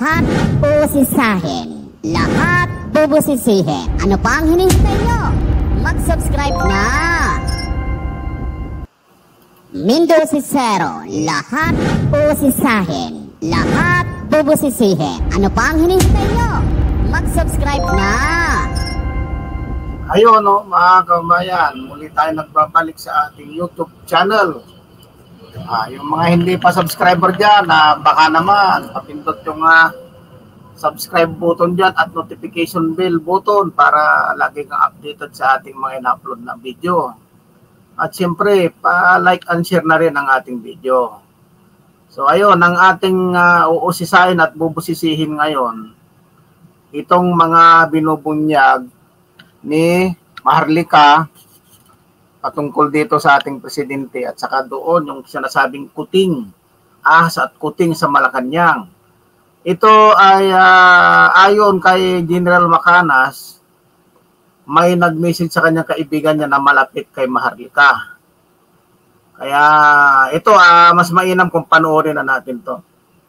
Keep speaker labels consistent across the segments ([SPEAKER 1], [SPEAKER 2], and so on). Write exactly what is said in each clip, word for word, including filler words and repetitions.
[SPEAKER 1] Lahat usisahin. Lahat bubusisihin. Ano pa ang hinihintay nyo? Mag-subscribe na! Mindo Sisero. Lahat usisahin. Lahat bubusisihin. Ano pa ang hinihintay nyo? Mag-subscribe na!
[SPEAKER 2] Ayun, no, mga kabayan, muli tayo nagbabalik sa ating YouTube channel. Ah, yung mga hindi pa subscriber dyan, na ah, baka naman papindot yung uh, subscribe button dyan at notification bell button para lagi kang updated sa ating mga in-upload na video. At siyempre, pa-like and share na rin ang ating video. So ayun, ang ating uh, uusisain at bubusisihin ngayon, itong mga binubunyag ni Maharlika patungkol dito sa ating presidente at saka doon yung sinasabing kuting, ahas at kuting sa Malacanang. Ito ay uh, ayon kay General Macanas, may nag-message sa kanyang kaibigan niya na malapit kay Maharlika. Kaya ito uh, mas mainam kung panoorin na natin to.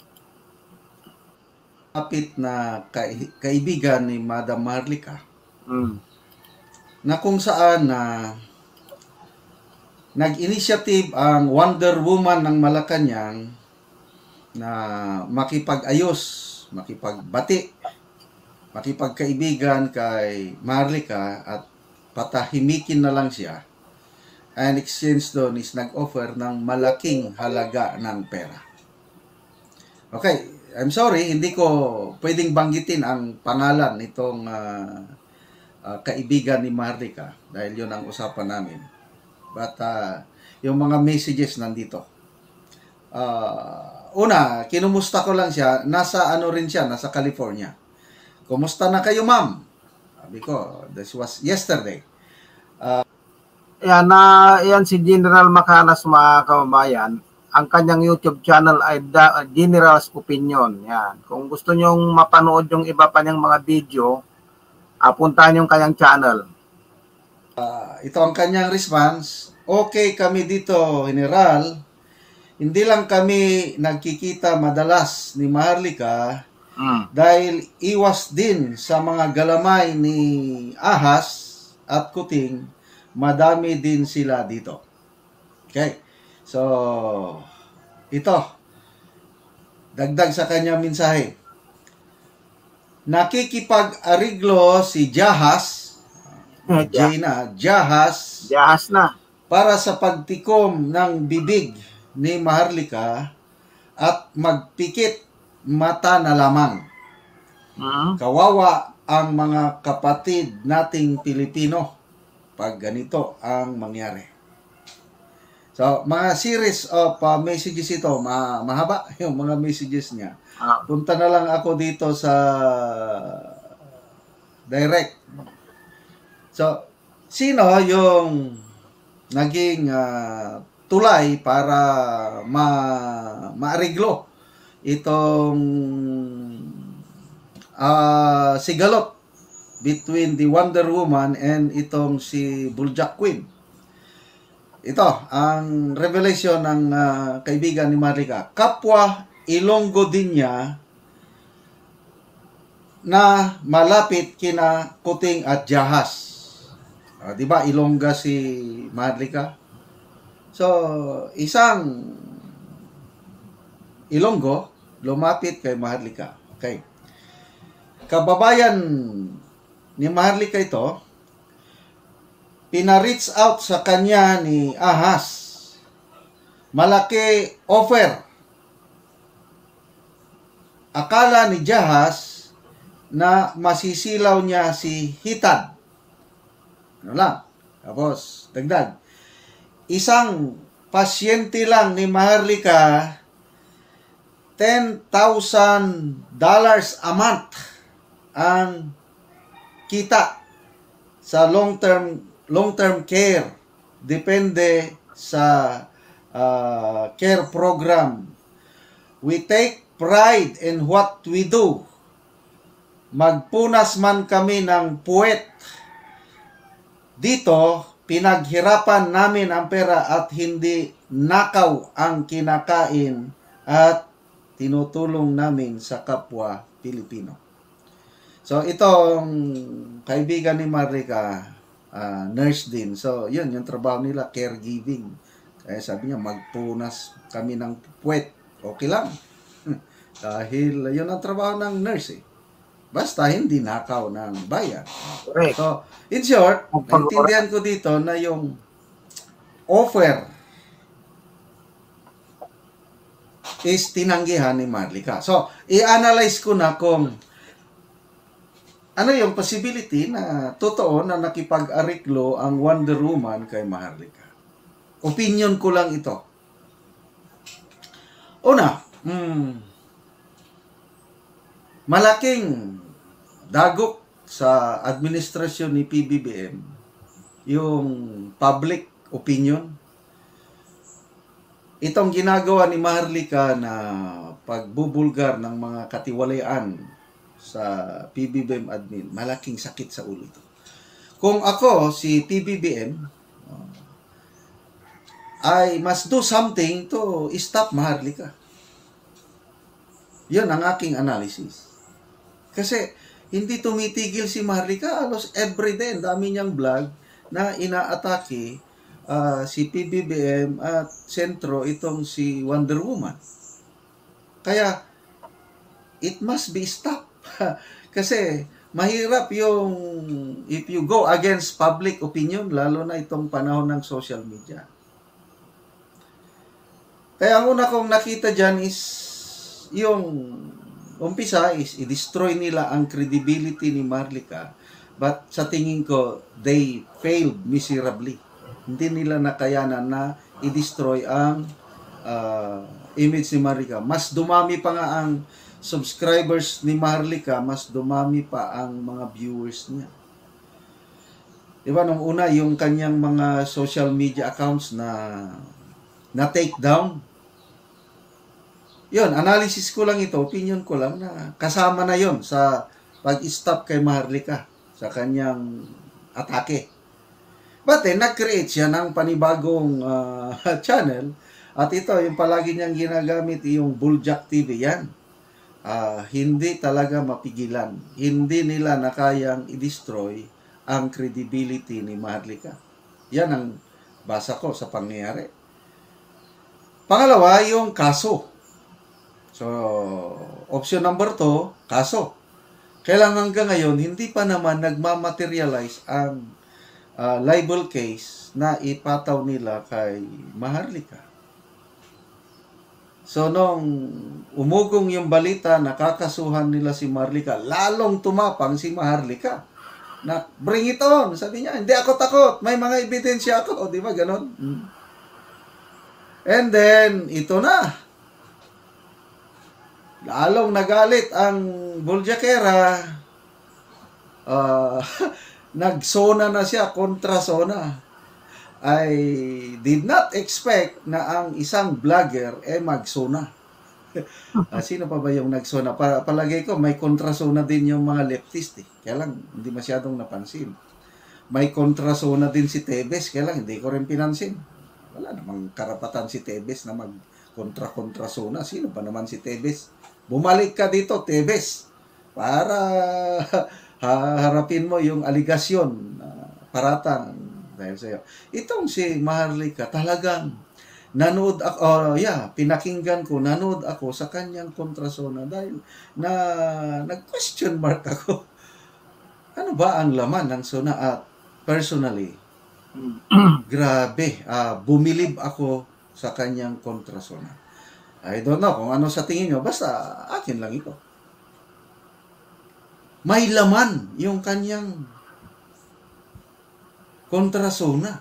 [SPEAKER 3] Malapit na ka kaibigan ni Madam Maharlika. Hmm. Na kung saan na uh, nag-initiative ang Wonder Woman ng Malacanang na makipag-ayos, makipagbati, makipagkaibigan kay Maharlika at patahimikin na lang siya. And exchange doon is nag-offer ng malaking halaga ng pera. Okay, I'm sorry, hindi ko pwedeng banggitin ang pangalan nitong uh, uh, kaibigan ni Maharlika dahil yun ang usapan namin. But uh, yung mga messages nandito. Uh, una, kinumusta ko lang siya. Nasa ano rin siya, nasa California. Kumusta na kayo, ma'am? Sabi ko, this was yesterday. Uh,
[SPEAKER 2] yan, na, yan si General Macanas, mga kababayan. Ang kanyang YouTube channel ay da, General's Opinion. Yan. Kung gusto nyong mapanood yung iba pa niyang mga video, uh, puntahan yung kanyang channel.
[SPEAKER 3] Uh, ito ang kanyang response. Okay kami dito, General. Hindi lang kami nagkikita madalas ni Maharlika mm. dahil iwas din sa mga galamay ni ahas at kuting. Madami din sila dito. Okay. So, ito. Dagdag sa kanyang mensahe. Nakikipag-ariglo si Jahas Jaina, Jahas,
[SPEAKER 2] Jahas na.
[SPEAKER 3] Para sa pagtikom ng bibig ni Maharlika at magpikit mata na lamang. Uh-huh. Kawawa ang mga kapatid nating Pilipino pag ganito ang mangyari. So, mga series of uh, messages ito, ma mahaba yung mga messages niya. Uh-huh. Punta na lang ako dito sa direct. So, sino yung naging uh, tulay para ma maariglo itong uh, sigalot between the Wonder Woman and itong si Buljak Queen? Ito, ang revelation ng uh, kaibigan ni Maharlika. Kapwa Ilonggo din niya na malapit kina Kuting at Jahas. Uh, di ba Ilongga si Maharlika? So, isang Ilonggo lumapit kay Maharlika. Okay. Kababayan ni Maharlika ito, pina-reach out sa kanya ni ahas. Malaki offer. Akala ni Jahas na masisilaw niya si Hitad. Ano lang. Tapos, dagdag. Isang pasyente lang ni Maharlika, ten thousand dollars a month ang kita sa long-term long-term care. Depende sa uh, care program. We take pride in what we do. Magpunas man kami ng puwet. Dito, pinaghirapan namin ang pera at hindi nakaw ang kinakain at tinutulong namin sa kapwa Pilipino. So, itong kaibigan ni Marlica, uh, nurse din. So, yun, yung trabaho nila, caregiving. Kaya sabi niya, magpunas kami ng puwet. Okay lang. Dahil yun ang trabaho ng nurse eh. Basta hindi nakaw ng bayan.
[SPEAKER 2] Correct.
[SPEAKER 3] So, in short, naintindihan ko dito na yung offer is tinanggihan ni Marlica. So, i-analyze ko na kung ano yung possibility na totoo na nakipag-ariklo ang Wonder Woman kay Maharlika. Opinion ko lang ito. Una, hmm, malaking dagok sa administrasyon ni P B B M yung public opinion. Itong ginagawa ni Maharlika na pagbubulgar ng mga katiwalian sa P B B M admin, malaking sakit sa ulo ito. Kung ako, si P B B M, uh, I must do something to stop Maharlika. Yun ang aking analysis. Kasi hindi tumitigil si Maharlika, halos everyday, dami niyang vlog na inaatake uh, si P B B M at sentro itong si Wonder Woman. Kaya, it must be stopped. Kasi, mahirap yung if you go against public opinion, lalo na itong panahon ng social media. Kaya ang una kong nakita dyan is yung umpisa is i-destroy nila ang credibility ni Maharlika. But sa tingin ko, they failed miserably. Hindi nila nakayanan na i-destroy ang uh, image ni Maharlika. Mas dumami pa nga ang subscribers ni Maharlika, mas dumami pa ang mga viewers niya. Diba, nung una, yung kanyang mga social media accounts na na take down, yun, analysis ko lang ito, opinion ko lang na kasama na yon sa pag-stop kay Maharlika sa kanyang atake. But then, nag-create siya ng panibagong uh, channel at ito, yung palagi niyang ginagamit, yung Buljak T V, yan. Uh, hindi talaga mapigilan. Hindi nila na kayang i-destroy ang credibility ni Maharlika. Yan ang basa ko sa pangyayari. Pangalawa, yung kaso. So, option number two, kaso. Kailangan hanggang ngayon, hindi pa naman nagmamaterialize ang uh, libel case na ipataw nila kay Maharlika. So, nung umugong yung balita, nakakasuhan nila si Maharlika, lalong tumapang si Maharlika. Na, bring it on. Sabi niya, hindi ako takot. May mga ebidensya ako. O, di ba, ganon? Hmm. And then, ito na. Lalong nagalit ang Buljakera. Uh, nagsona na siya, kontrasona. I did not expect na ang isang vlogger eh magsona. uh, sino pa ba yung nagsona? Pa palagay ko may kontrasona din yung mga leftist eh. Kaya lang hindi masyadong napansin. May kontrasona din si Tebes, kaya lang hindi ko rin pinansin. Wala namang karapatan si Tebes na mag-kontra-kontrasona. Sino pa naman si Tebes? Bumalik ka dito, Tebes, para harapin mo yung aligasyon uh, paratang dahil sa'yo. Itong si Maharlika, talagang nanood ako, oh, yeah, pinakinggan ko, nanood ako sa kanyang kontrasona dahil na nag-question mark ako. Ano ba ang laman ng sona? At personally, grabe, uh, bumilib ako sa kanyang kontrasona. I don't know kung ano sa tingin nyo, basta akin lang ito. May laman yung kanyang kontrasona.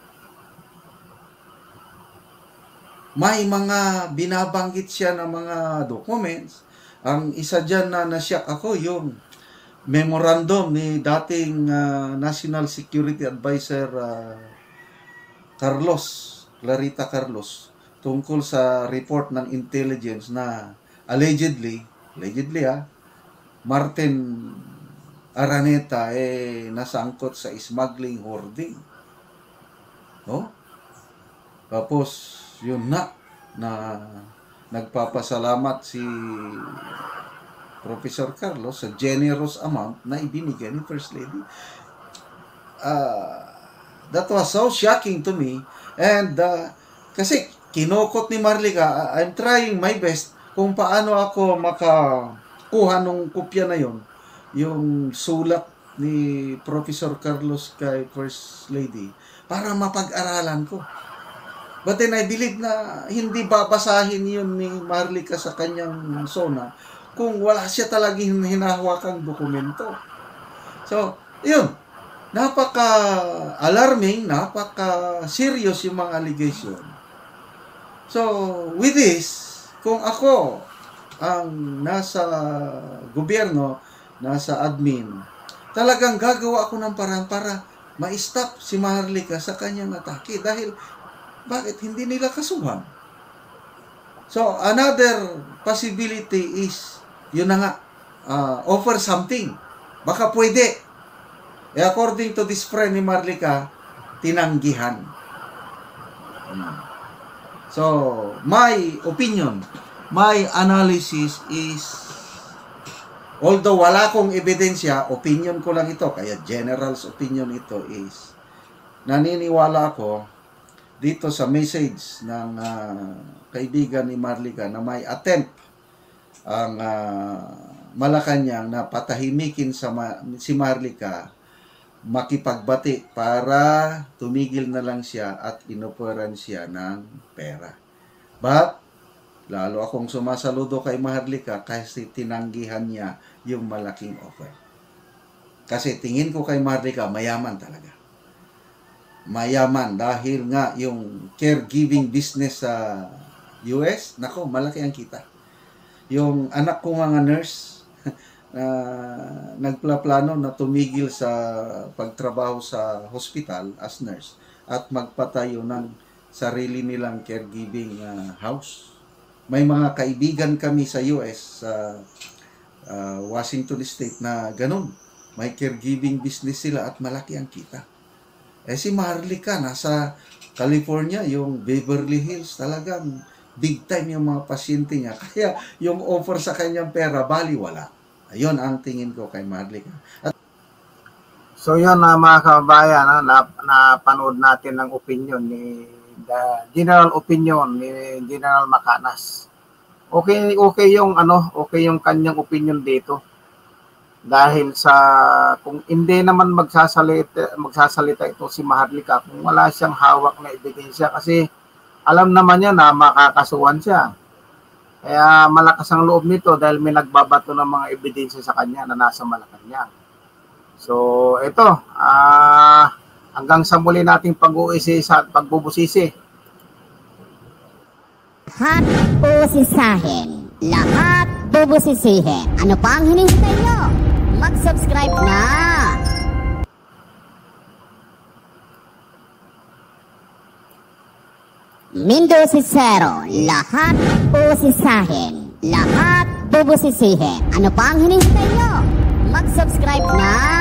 [SPEAKER 3] May mga binabanggit siya ng mga documents. Ang isa dyan na nasyak ako, yung memorandum ni dating uh, National Security Advisor uh, Carlos, Clarita Carlos, tungkol sa report ng intelligence na allegedly, allegedly ha, Martin Araneta eh nasangkot sa smuggling hoarding. No? Tapos yun na na nagpapasalamat si Professor Carlos sa generous amount na ibinigay ni First Lady. Uh, that was so shocking to me. And uh, kasi kinukot ni Maharlika, I'm trying my best kung paano ako makakuha nung kopya na yon, yung sulat ni Professor Carlos kay First Lady, para mapag-aralan ko. But then I believe na hindi babasahin yun ni Maharlika sa kanyang sona kung wala siya talagang hinahawakang dokumento. So, yun. Napaka-alarming, napaka-serious yung mga allegation. So, with this, kung ako ang nasa gobyerno, nasa admin, talagang gagawa ako ng parang para ma-stop si Maharlika sa kanyang atake. Dahil, bakit hindi nila kasuhan? So, another possibility is, yun na nga, uh, offer something. Baka pwede. Eh, according to this friend ni Maharlika, tinanggihan. So, my opinion, my analysis is, although wala kong ebidensya, opinion ko lang ito, kaya general's opinion ito is, naniniwala ako dito sa message ng uh, kaibigan ni Maharlika na may attempt ang uh, Malacanang na patahimikin sa ma si Maharlika, makipagbati para tumigil na lang siya at inoperan siya ng pera. But, lalo akong sumasaludo kay Maharlika kasi tinanggihan niya yung malaking offer. Kasi tingin ko kay Maharlika, mayaman talaga. Mayaman dahil nga yung caregiving business sa U S, nako, malaki ang kita. Yung anak ko mga nurse, na uh, nagplaplano na tumigil sa pagtrabaho sa hospital as nurse at magpatayo ng sarili nilang caregiving uh, house. May mga kaibigan kami sa U S, sa uh, uh, Washington State na ganun. May caregiving business sila at malaki ang kita. Eh si Maharlika nasa California, yung Beverly Hills, talagang big time yung mga pasyente niya. Kaya yung offer sa kanyang pera, baliwala. Ayun ang tingin ko kay Maharlika. At
[SPEAKER 2] so yun na uh, mga kababayan, na, na, napanood natin ng opinion ni the general opinion ni General Macanas. Okay, okay yung ano, okay yung kanyang opinion dito. Dahil sa kung hindi naman magsasalita magsasalita ito si Maharlika kung wala siyang hawak na ebidensya, kasi alam naman niya na makakasuhan siya. Kaya malakas ang loob nito dahil may nagbabato ng mga ebidensya sa kanya na nasa Malacanang. So, ito, uh, hanggang sa muli nating pag-uusisa at pagbubusisi.
[SPEAKER 1] Lahat busisihin. Lahat bubusisihin. Ano pa ang hinihintay nyo? Mag-subscribe na! Mindosisero, lahat busisihin. Lahat bubusisihin. Ano pa ang hinihintay nyo? Mag-subscribe na!